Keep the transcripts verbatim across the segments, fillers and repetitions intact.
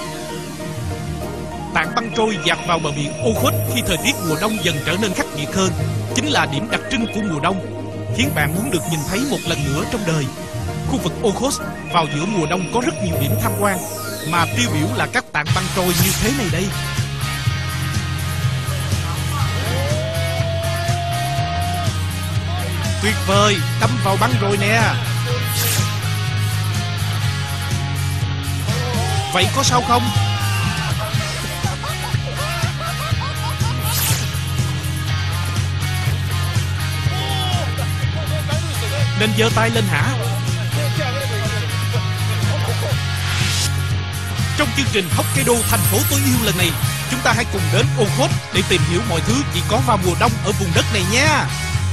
Tảng băng trôi dạt vào bờ biển Okhotsk khi thời tiết mùa đông dần trở nên khắc nghiệt hơn chính là điểm đặc trưng của mùa đông, khiến bạn muốn được nhìn thấy một lần nữa trong đời. Khu vực Okhotsk vào giữa mùa đông có rất nhiều điểm tham quan, mà tiêu biểu là các tảng băng trôi như thế này đây. Tuyệt vời, đâm vào băng rồi nè. Vậy có sao không? Nên giơ tay lên hả? Trong chương trình Hokkaido thành phố tôi yêu lần này, chúng ta hãy cùng đến Okhotsk để tìm hiểu mọi thứ chỉ có vào mùa đông ở vùng đất này nha.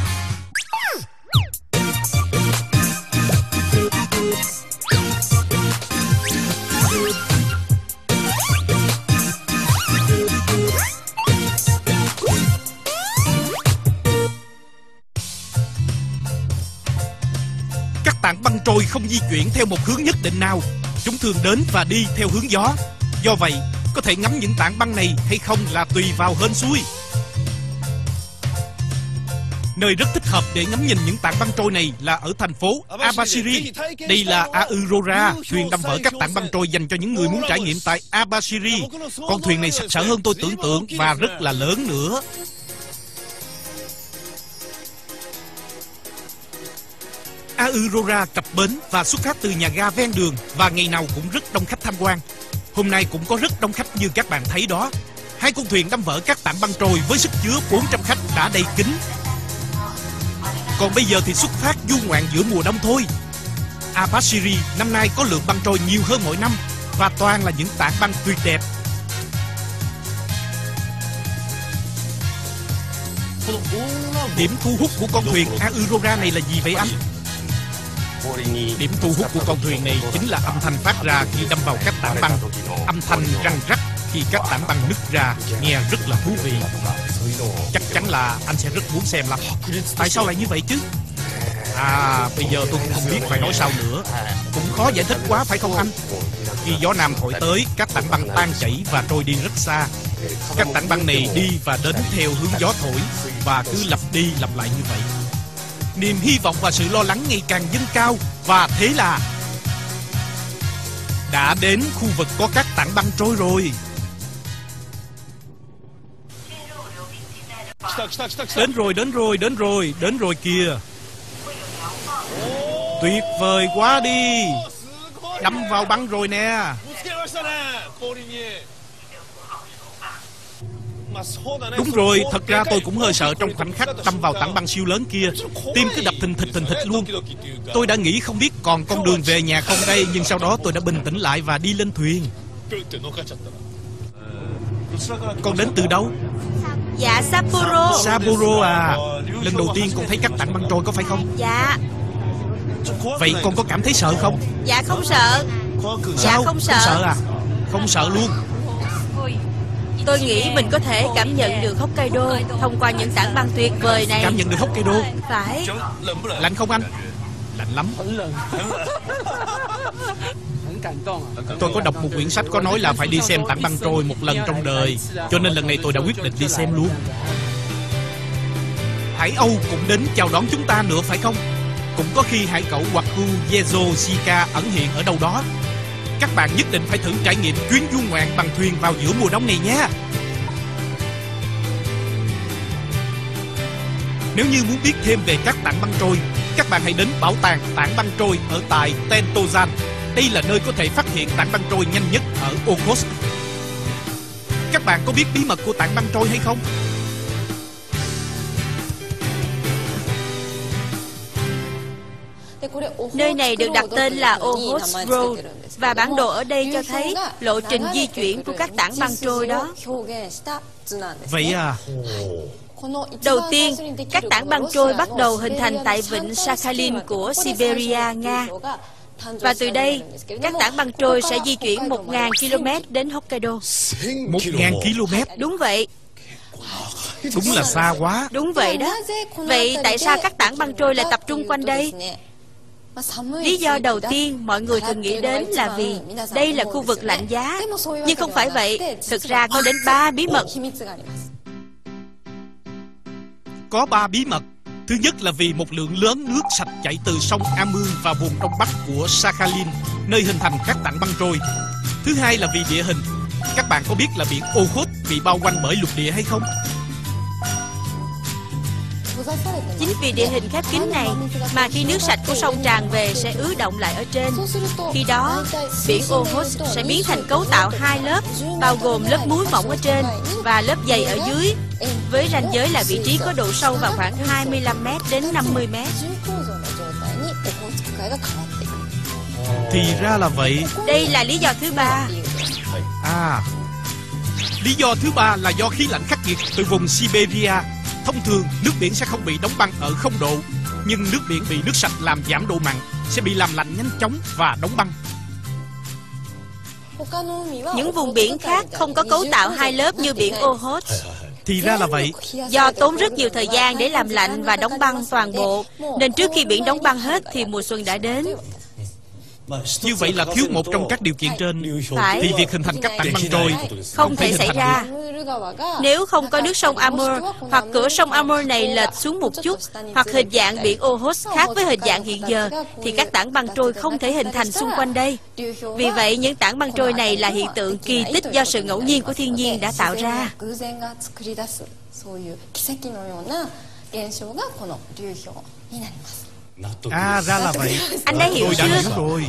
Tảng băng trôi không di chuyển theo một hướng nhất định nào. Chúng thường đến và đi theo hướng gió. Do vậy, có thể ngắm những tảng băng này hay không là tùy vào hên xui. Nơi rất thích hợp để ngắm nhìn những tảng băng trôi này là ở thành phố Abashiri. Đây là Aurora, thuyền đâm vỡ các tảng băng trôi dành cho những người muốn trải nghiệm tại Abashiri. Con thuyền này sặc sỡ hơn tôi tưởng tượng và rất là lớn nữa. Aurora cập bến và xuất phát từ nhà ga ven đường và ngày nào cũng rất đông khách tham quan. Hôm nay cũng có rất đông khách như các bạn thấy đó. Hai con thuyền đâm vỡ các tảng băng trôi với sức chứa bốn trăm khách đã đầy kín. Còn bây giờ thì xuất phát du ngoạn giữa mùa đông thôi. Abashiri năm nay có lượng băng trôi nhiều hơn mỗi năm và toàn là những tảng băng tuyệt đẹp. Điểm thu hút của con thuyền Aurora này là gì vậy anh? Điểm thu hút của con thuyền này chính là âm thanh phát ra khi đâm vào các tảng băng. Âm thanh răng rắc khi các tảng băng nứt ra nghe rất là thú vị. Chắc chắn là anh sẽ rất muốn xem lắm. Tại sao lại như vậy chứ? À, bây giờ tôi cũng không biết phải nói sao nữa. Cũng khó giải thích quá phải không anh? Khi gió nam thổi tới, các tảng băng tan chảy và trôi đi rất xa. Các tảng băng này đi và đến theo hướng gió thổi và cứ lặp đi lặp lại như vậy. Niềm hy vọng và sự lo lắng ngày càng dâng cao. Và thế là đã đến khu vực có các tảng băng trôi rồi. Đến rồi, đến rồi, đến rồi, đến rồi kìa. Tuyệt vời quá đi. Đâm vào băng rồi nè. Đúng rồi, thật ra tôi cũng hơi sợ trong khoảnh khắc đâm vào tảng băng siêu lớn kia. Tim cứ đập thình thịch thình thịch luôn. Tôi đã nghĩ không biết còn con đường về nhà không đây, nhưng sau đó tôi đã bình tĩnh lại và đi lên thuyền. Con đến từ đâu? Dạ, Sapporo. Sapporo à? Lần đầu tiên con thấy các tảng băng trôi có phải không? Dạ. Vậy con có cảm thấy sợ không? Dạ không sợ. Sao? Dạ không sợ. Không sợ à? Không sợ luôn. Tôi nghĩ mình có thể cảm nhận được Hokkaido thông qua những tảng băng tuyệt vời này. Cảm nhận được Hokkaido? Phải. Lạnh không anh? Lạnh lắm. Tôi có đọc một quyển sách có nói là phải đi xem tảng băng trôi một lần trong đời, cho nên lần này tôi đã quyết định đi xem luôn. Hải Âu cũng đến chào đón chúng ta nữa phải không? Cũng có khi hải cẩu Waku Yezo Shika ẩn hiện ở đâu đó. Các bạn nhất định phải thử trải nghiệm chuyến du ngoạn bằng thuyền vào giữa mùa đông này nhé. Nếu như muốn biết thêm về các tảng băng trôi, các bạn hãy đến bảo tàng tảng băng trôi ở tại Tentozan. Đây là nơi có thể phát hiện tảng băng trôi nhanh nhất ở Okhotsk. Các bạn có biết bí mật của tảng băng trôi hay không? Nơi này được đặt tên là Okhotsk Road và bản đồ ở đây cho thấy lộ trình di chuyển của các tảng băng trôi đó. Vậy à? Đầu tiên, các tảng băng trôi bắt đầu hình thành tại vịnh Sakhalin của Siberia, Nga. Và từ đây, các tảng băng trôi sẽ di chuyển một nghìn ki lô mét đến Hokkaido. một nghìn ki lô mét? Đúng vậy. Đúng là xa quá. Đúng vậy đó. Vậy tại sao các tảng băng trôi lại tập trung quanh đây? Lý do đầu tiên mọi người thường nghĩ đến là vì đây là khu vực lạnh giá. Nhưng không phải vậy, thực ra có đến ba bí mật. Có ba bí mật. Thứ nhất là vì một lượng lớn nước sạch chảy từ sông Amur vào vùng đông bắc của Sakhalin, nơi hình thành các tảng băng trôi. Thứ hai là vì địa hình. Các bạn có biết là biển Okhotsk bị bao quanh bởi lục địa hay không? Chính vì địa hình khép kín này mà khi nước sạch của sông tràn về sẽ ứ động lại ở trên. Khi đó, biển Okhotsk sẽ biến thành cấu tạo hai lớp, bao gồm lớp muối mỏng ở trên và lớp dày ở dưới, với ranh giới là vị trí có độ sâu vào khoảng hai mươi lăm mét đến năm mươi mét. Thì ra là vậy. Đây là lý do thứ ba. À, lý do thứ ba là do khí lạnh khắc nghiệt từ vùng Siberia. Thông thường, nước biển sẽ không bị đóng băng ở không độ, nhưng nước biển bị nước sạch làm giảm độ mặn sẽ bị làm lạnh nhanh chóng và đóng băng. Những vùng biển khác không có cấu tạo hai lớp như biển Okhotsk. Thì ra là vậy. Do tốn rất nhiều thời gian để làm lạnh và đóng băng toàn bộ, nên trước khi biển đóng băng hết thì mùa xuân đã đến. Như vậy là thiếu một trong các điều kiện trên. Phải. Thì việc hình thành các tảng băng trôi Không thể xảy ra. Nếu không có nước sông Amur, hoặc cửa sông Amur này lệch xuống một chút, hoặc hình dạng biển Okhotsk khác với hình dạng hiện giờ, thì các tảng băng trôi không thể hình thành xung quanh đây. Vì vậy, những tảng băng trôi này là hiện tượng kỳ tích do sự ngẫu nhiên của thiên nhiên đã tạo ra. À, ra là vậy. Anh đã hiểu Tôi đã chưa? hiểu rồi.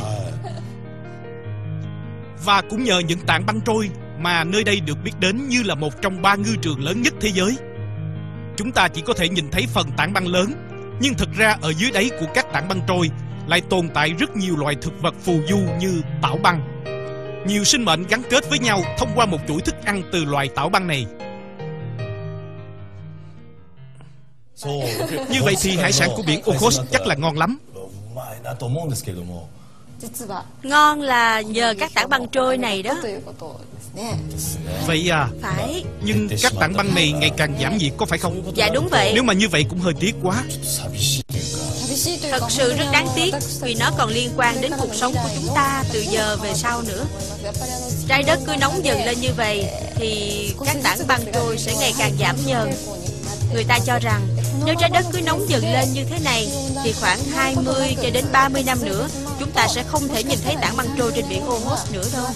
Và cũng nhờ những tảng băng trôi mà nơi đây được biết đến như là một trong ba ngư trường lớn nhất thế giới. Chúng ta chỉ có thể nhìn thấy phần tảng băng lớn, nhưng thực ra ở dưới đáy của các tảng băng trôi lại tồn tại rất nhiều loài thực vật phù du như tảo băng. Nhiều sinh mệnh gắn kết với nhau thông qua một chuỗi thức ăn từ loài tảo băng này. Như vậy thì hải sản của biển Okhotsk chắc là ngon lắm. Ngon là nhờ các tảng băng trôi này đó. Vậy à? Phải. Nhưng các tảng băng này ngày càng giảm nhiệt có phải không? Dạ đúng vậy. Nếu mà như vậy cũng hơi tiếc quá. Thật sự rất đáng tiếc, vì nó còn liên quan đến cuộc sống của chúng ta từ giờ về sau nữa. Trái đất cứ nóng dần lên như vậy thì các tảng băng trôi sẽ ngày càng giảm dần. Người ta cho rằng nếu trái đất cứ nóng dần lên như thế này thì khoảng hai mươi cho đến ba mươi năm nữa chúng ta sẽ không thể nhìn thấy tảng băng trôi trên biển Okhotsk nữa đâu.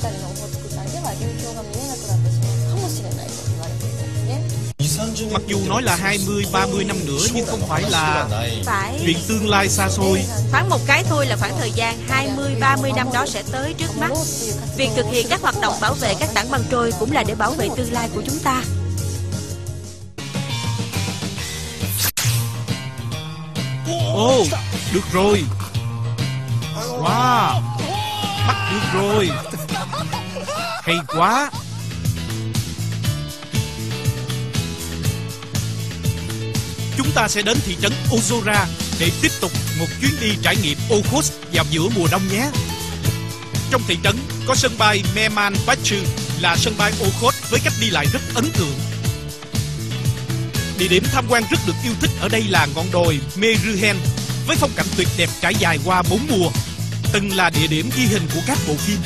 Mặc dù nói là hai mươi ba mươi năm nữa nhưng không phải là Phải. chuyện tương lai xa xôi. Thoáng một cái thôi là khoảng thời gian hai mươi ba mươi năm đó sẽ tới trước mắt. Việc thực hiện các hoạt động bảo vệ các tảng băng trôi cũng là để bảo vệ tương lai của chúng ta. Ồ, oh, được rồi. Wow, bắt được rồi. Hay quá. Chúng ta sẽ đến thị trấn Ozora để tiếp tục một chuyến đi trải nghiệm Okhotsk vào giữa mùa đông nhé. Trong thị trấn có sân bay Mehmanbaşı là sân bay Okhotsk với cách đi lại rất ấn tượng. Địa điểm tham quan rất được yêu thích ở đây là ngọn đồi Meruhen với phong cảnh tuyệt đẹp trải dài qua bốn mùa, từng là địa điểm ghi hình của các bộ phim.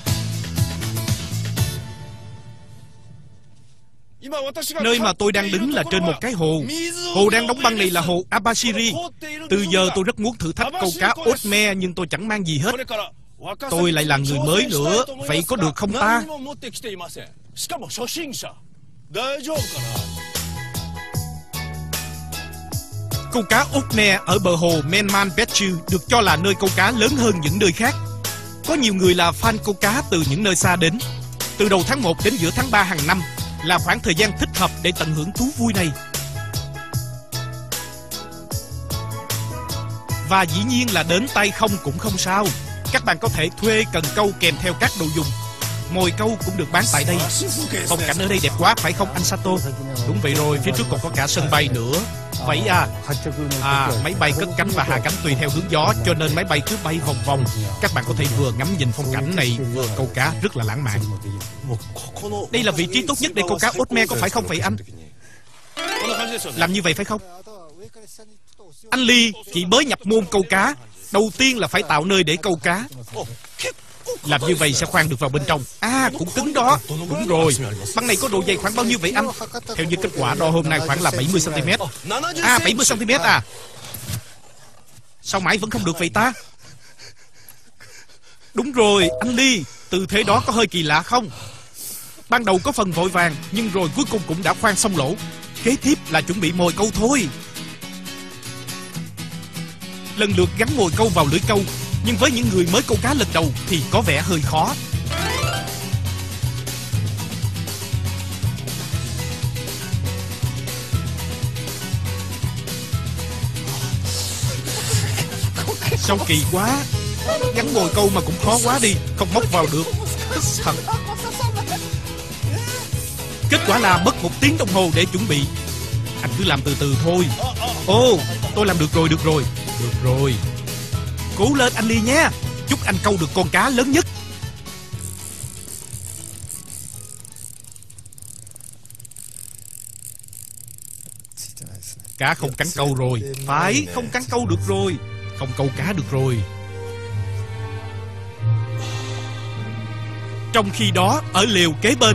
Nơi mà tôi đang đứng là trên một cái hồ. Hồ đang đóng băng này là hồ Abashiri. Từ giờ tôi rất muốn thử thách câu cá Otme nhưng tôi chẳng mang gì hết. Tôi lại là người mới nữa, vậy có được không ta? Câu cá Otme ở bờ hồ Mehmanbaşı được cho là nơi câu cá lớn hơn những nơi khác. Có nhiều người là fan câu cá từ những nơi xa đến. Từ đầu tháng một đến giữa tháng ba hàng năm là khoảng thời gian thích hợp để tận hưởng thú vui này. Và dĩ nhiên là đến tay không cũng không sao. Các bạn có thể thuê cần câu kèm theo các đồ dùng. Mồi câu cũng được bán tại đây. Phong cảnh ở đây đẹp quá phải không anh Sato? Đúng vậy rồi, phía trước còn có cả sân bay nữa. Vậy à, à máy bay cất cánh và hạ cánh tùy theo hướng gió, cho nên máy bay cứ bay vòng vòng. Các bạn có thể vừa ngắm nhìn phong cảnh này vừa câu cá rất là lãng mạn. Đây là vị trí tốt nhất để câu cá Otme có phải không vậy anh? Làm như vậy phải không? Anh Lee chỉ mới nhập môn câu cá, đầu tiên là phải tạo nơi để câu cá. Làm như vậy sẽ khoan được vào bên trong. À, cũng cứng đó. Đúng rồi. Băng này có độ dày khoảng bao nhiêu vậy anh? Theo như kết quả đo hôm nay khoảng là bảy mươi xăng ti mét. À, bảy mươi xăng ti mét à? Sao mãi vẫn không được vậy ta? Đúng rồi, anh Lee, tư thế đó có hơi kỳ lạ không? Ban đầu có phần vội vàng, nhưng rồi cuối cùng cũng đã khoan xong lỗ. Kế tiếp là chuẩn bị mồi câu thôi. Lần lượt gắn mồi câu vào lưỡi câu, nhưng với những người mới câu cá lần đầu thì có vẻ hơi khó. Sao kỳ quá. Gắn mồi câu mà cũng khó quá đi. Không móc vào được. Tức thật. Kết quả là mất một tiếng đồng hồ để chuẩn bị. Anh cứ làm từ từ thôi. Ồ, tôi làm được rồi, được rồi. Được rồi. Cố lên anh Lee nhé. Chúc anh câu được con cá lớn nhất. Cá không cắn câu rồi. Phải, không cắn câu được rồi. Không câu cá được rồi. Trong khi đó, ở lều kế bên,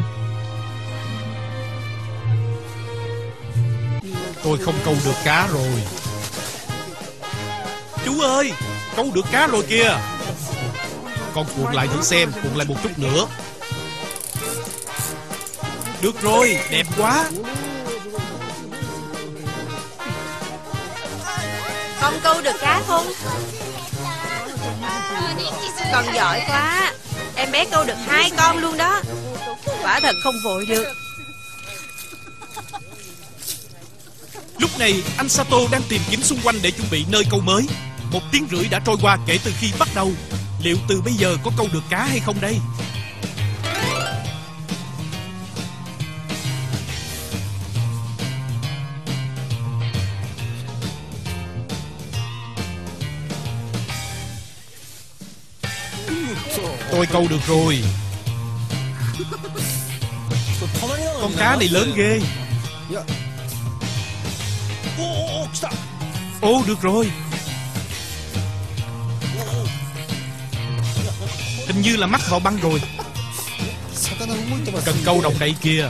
tôi không câu được cá rồi. Chú ơi, câu được cá rồi kìa. Con cuộn lại thử xem, cuộn lại một chút nữa. Được rồi, đẹp quá. Con câu được cá không? Con giỏi quá. Em bé câu được hai con luôn đó. Quả thật không vội được. Lúc này anh Sato đang tìm kiếm xung quanh để chuẩn bị nơi câu mới. Một tiếng rưỡi đã trôi qua kể từ khi bắt đầu. Liệu từ bây giờ có câu được cá hay không đây? Tôi câu được rồi. Con cá này lớn ghê. Ồ, được rồi. Hình như là mắc vào băng rồi. Cần câu đồng đậy kìa.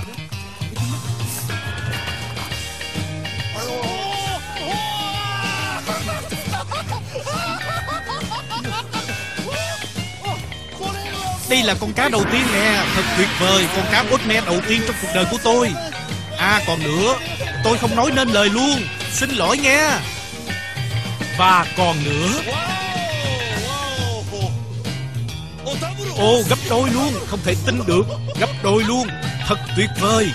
Đây là con cá đầu tiên nè. Thật tuyệt vời. Con cá Otme đầu tiên trong cuộc đời của tôi. À, còn nữa, tôi không nói nên lời luôn. Xin lỗi nha. Và còn nữa. Ồ, gấp đôi luôn. Không thể tin được. Gấp đôi luôn. Thật tuyệt vời.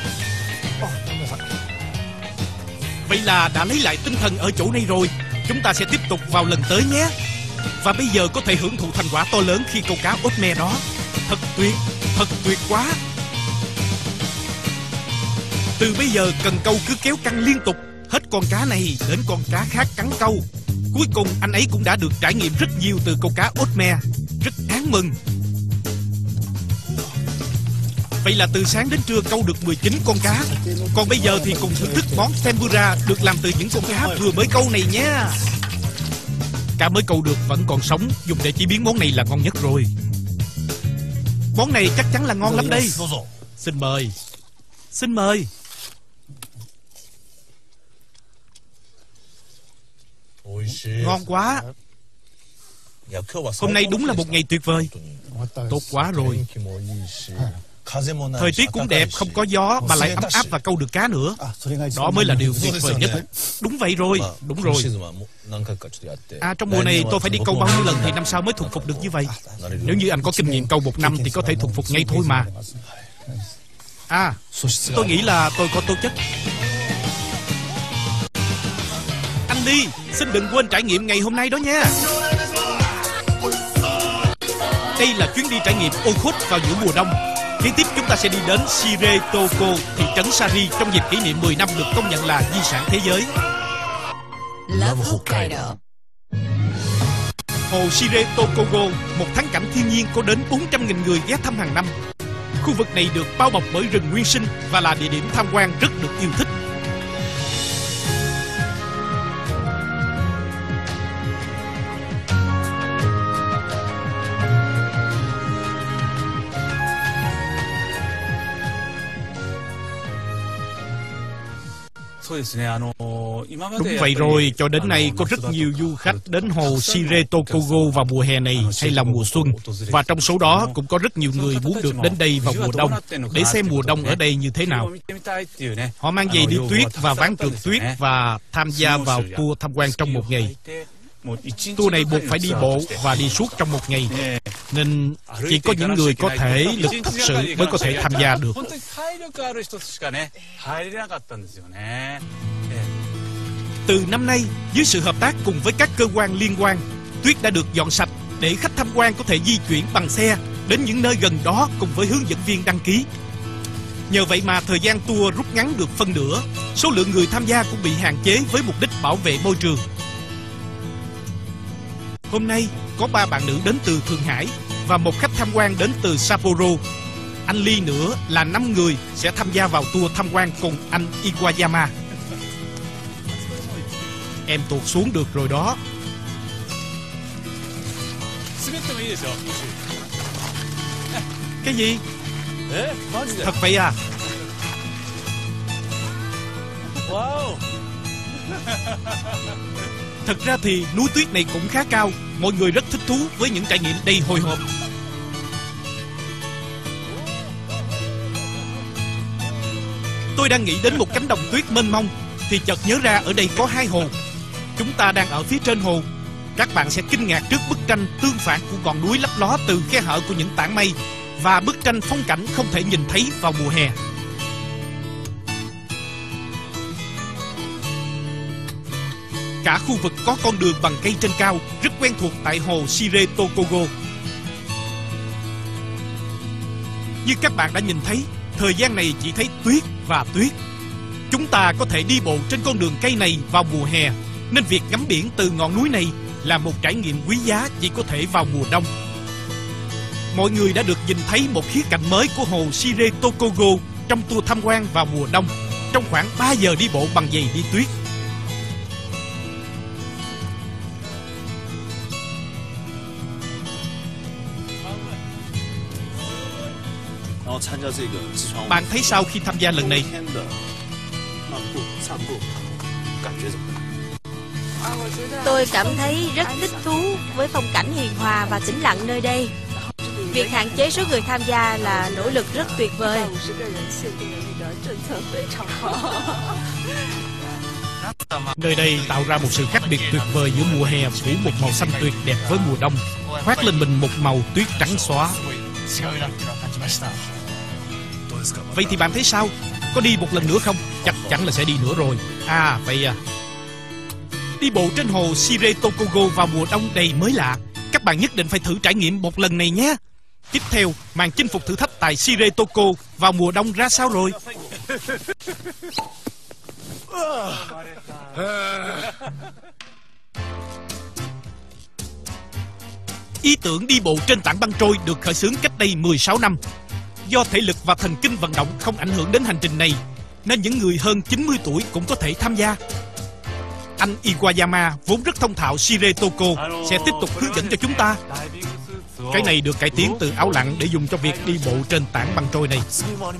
Vậy là đã lấy lại tinh thần ở chỗ này rồi. Chúng ta sẽ tiếp tục vào lần tới nhé. Và bây giờ có thể hưởng thụ thành quả to lớn khi câu cá Otme đó. Thật tuyệt. Thật tuyệt quá. Từ bây giờ cần câu cứ kéo căng liên tục, hết con cá này đến con cá khác cắn câu. Cuối cùng anh ấy cũng đã được trải nghiệm rất nhiều từ câu cá Otme. Rất đáng mừng. Vậy là từ sáng đến trưa câu được mười chín con cá. Còn bây giờ thì cùng thưởng thức món tempura được làm từ những con cá vừa mới câu này nhé. Cá mới câu được vẫn còn sống, dùng để chế biến món này là ngon nhất rồi. Món này chắc chắn là ngon lắm đây. Xin mời. Xin mời. Ngon quá. Hôm nay đúng là một ngày tuyệt vời. Tốt quá rồi. Thời tiết cũng đẹp, không có gió mà lại ấm áp và câu được cá nữa. Đó mới là điều tuyệt vời nhất. Đúng vậy rồi. Đúng rồi. À, trong mùa này tôi phải đi câu bao nhiêu lần thì năm sau mới thuần phục được như vậy. Nếu như anh có kinh nghiệm câu một năm thì có thể thuần phục ngay thôi mà. À, tôi nghĩ là tôi có tố chất. Anh đi, xin đừng quên trải nghiệm ngày hôm nay đó nha. Đây là chuyến đi trải nghiệm Okhot vào giữa mùa đông. Kế tiếp chúng ta sẽ đi đến Shiretoko, thị trấn Sari, trong dịp kỷ niệm mười năm được công nhận là di sản thế giới. Love Hokkaido. Hồ Shiretoko, một thắng cảnh thiên nhiên có đến bốn trăm nghìn người ghé thăm hàng năm. Khu vực này được bao bọc bởi rừng nguyên sinh và là địa điểm tham quan rất được yêu thích. Đúng vậy rồi, cho đến nay có rất nhiều du khách đến hồ Shire Tokogo vào mùa hè này hay là mùa xuân. Và trong số đó cũng có rất nhiều người muốn được đến đây vào mùa đông để xem mùa đông ở đây như thế nào. Họ mang giày đi tuyết và ván trượt tuyết và tham gia vào tour tham quan trong một ngày. Tour này buộc phải đi bộ và đi suốt trong một ngày, nên chỉ có những người có thể lực thật sự mới có thể tham gia được. Từ năm nay, dưới sự hợp tác cùng với các cơ quan liên quan, tuyết đã được dọn sạch để khách tham quan có thể di chuyển bằng xe đến những nơi gần đó cùng với hướng dẫn viên đăng ký. Nhờ vậy mà thời gian tour rút ngắn được phân nửa, số lượng người tham gia cũng bị hạn chế với mục đích bảo vệ môi trường. Hôm nay, có ba bạn nữ đến từ Thượng Hải và một khách tham quan đến từ Sapporo. Anh Lee nữa là năm người sẽ tham gia vào tour tham quan cùng anh Iwayama. Em tuột xuống được rồi đó. Cái gì? Thật vậy à? Thật ra thì núi tuyết này cũng khá cao. Mọi người rất thích thú với những trải nghiệm đầy hồi hộp. Tôi đang nghĩ đến một cánh đồng tuyết mênh mông thì chợt nhớ ra ở đây có hai hồ. Chúng ta đang ở phía trên hồ. Các bạn sẽ kinh ngạc trước bức tranh tương phản của ngọn núi lấp ló từ khe hở của những tảng mây và bức tranh phong cảnh không thể nhìn thấy vào mùa hè. Cả khu vực có con đường bằng cây trên cao rất quen thuộc tại hồ Shire Tokogo. Như các bạn đã nhìn thấy, thời gian này chỉ thấy tuyết và tuyết. Chúng ta có thể đi bộ trên con đường cây này vào mùa hè, nên việc ngắm biển từ ngọn núi này là một trải nghiệm quý giá chỉ có thể vào mùa đông. Mọi người đã được nhìn thấy một khía cạnh mới của hồ Shire Tokogo trong tour tham quan vào mùa đông, trong khoảng ba giờ đi bộ bằng giày đi tuyết. Bạn thấy sao khi tham gia lần này? Tôi cảm thấy rất thích thú với phong cảnh hiền hòa và tĩnh lặng nơi đây. Việc hạn chế số người tham gia là nỗ lực rất tuyệt vời. Nơi đây tạo ra một sự khác biệt tuyệt vời giữa mùa hè phủ một màu xanh tuyệt đẹp với mùa đông khoác lên mình một màu tuyết trắng xóa. Vậy thì bạn thấy sao? Có đi một lần nữa không? Chắc chắn là sẽ đi nữa rồi. À vậy à. Đi bộ trên hồ Shire Tokogo vào mùa đông đầy mới lạ. Các bạn nhất định phải thử trải nghiệm một lần này nhé. Tiếp theo, màn chinh phục thử thách tại Shire Toko vào mùa đông ra sao rồi? Ý tưởng đi bộ trên tảng băng trôi được khởi xướng cách đây mười sáu năm. Do thể lực và thần kinh vận động không ảnh hưởng đến hành trình này, nên những người hơn chín mươi tuổi cũng có thể tham gia. Anh Iwayama vốn rất thông thạo Shire Toko sẽ tiếp tục hướng dẫn cho chúng ta. Cái này được cải tiến từ áo lặn để dùng cho việc đi bộ trên tảng băng trôi này.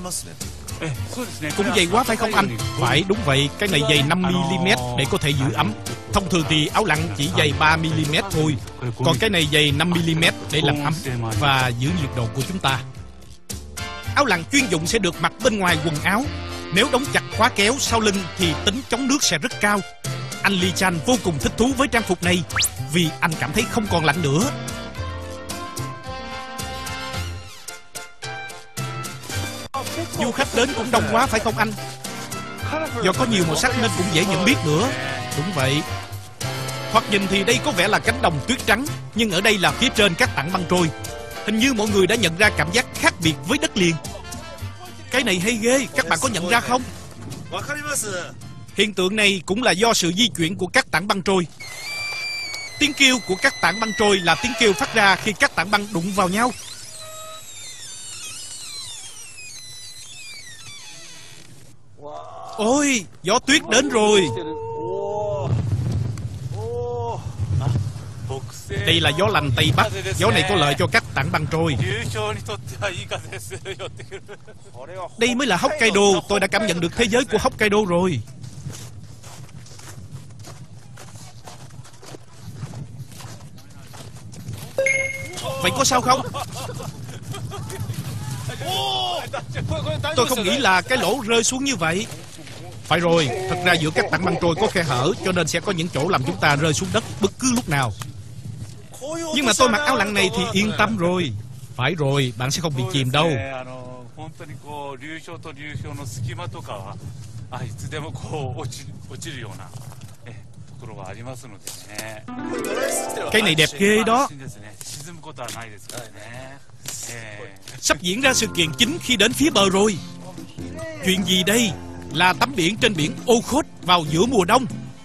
Cũng dày quá phải không anh? Phải, đúng vậy. Cái này dày năm mi li mét để có thể giữ ấm. Thông thường thì áo lặn chỉ dày ba mi li mét thôi. Còn cái này dày năm mi li mét để làm ấm và giữ nhiệt độ của chúng ta. Áo lặn chuyên dụng sẽ được mặc bên ngoài quần áo. Nếu đóng chặt khóa kéo sau lưng thì tính chống nước sẽ rất cao. Anh Lee Chan vô cùng thích thú với trang phục này vì anh cảm thấy không còn lạnh nữa. Du khách đến cũng đông quá phải không anh? Do có nhiều màu sắc nên cũng dễ nhận biết nữa. Đúng vậy. Hoặc nhìn thì đây có vẻ là cánh đồng tuyết trắng, nhưng ở đây là phía trên các tảng băng trôi. Hình như mọi người đã nhận ra cảm giác khác biệt với đất liền. Cái này hay ghê, các bạn có nhận ra không? Hiện tượng này cũng là do sự di chuyển của các tảng băng trôi. Tiếng kêu của các tảng băng trôi là tiếng kêu phát ra khi các tảng băng đụng vào nhau. Ôi, gió tuyết đến rồi. Đây là gió lành Tây Bắc. Gió này có lợi cho các tảng băng trôi. Đây mới là Hokkaido. Tôi đã cảm nhận được thế giới của Hokkaido rồi. vậy có sao không? Tôi không nghĩ là cái lỗ rơi xuống như vậy. Phải rồi, thật ra giữa các tảng băng trôi có khe hở, cho nên sẽ có những chỗ làm chúng ta rơi xuống đất bất cứ lúc nào. Nhưng mà tôi mặc áo lặn này thì yên tâm rồi. Phải rồi, bạn sẽ không bị chìm đâu. Cái này đẹp ghê đó. Sắp diễn ra sự kiện chính khi đến phía bờ rồi. Chuyện gì đây? Là tắm biển trên biển Okhotsk vào giữa mùa đông.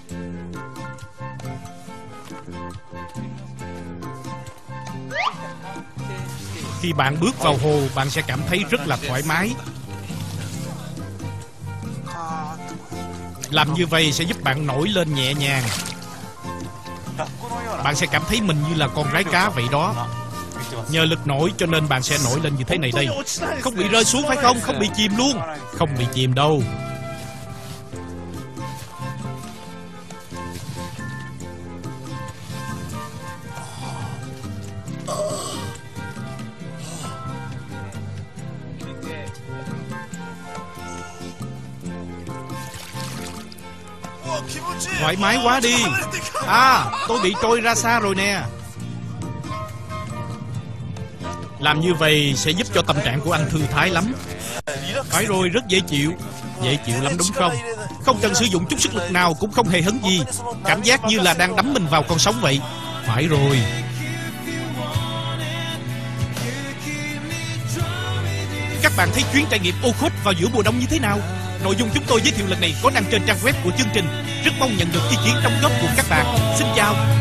Khi bạn bước vào hồ, bạn sẽ cảm thấy rất là thoải mái. Làm như vậy sẽ giúp bạn nổi lên nhẹ nhàng. Bạn sẽ cảm thấy mình như là con rái cá vậy đó. Nhờ lực nổi cho nên bạn sẽ nổi lên như thế này đây. Không bị rơi xuống phải không? Không bị chìm luôn. Không bị chìm đâu. Thoải mái quá đi. À, tôi bị trôi ra xa rồi nè. Làm như vậy sẽ giúp cho tâm trạng của anh thư thái lắm. Phải rồi, rất dễ chịu. Dễ chịu lắm đúng không? Không cần sử dụng chút sức lực nào, cũng không hề hấn gì. Cảm giác như là đang đắm mình vào con sóng vậy. Phải rồi. Các bạn thấy chuyến trải nghiệm Okhotsk vào giữa mùa đông như thế nào? Nội dung chúng tôi giới thiệu lần này có đăng trên trang web của chương trình. Rất mong nhận được ý kiến đóng góp của các bạn. Xin chào.